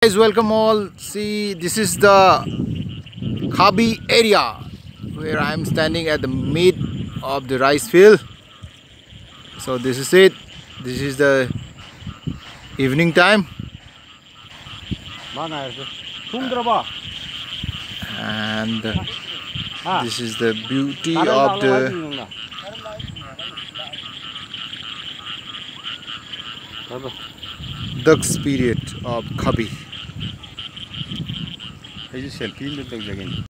Guys, welcome all. See, this is the KHABI area where I am standing at the mid of the rice field. So this is it. This is the evening time, and this is the beauty of the dusk period of KHABI.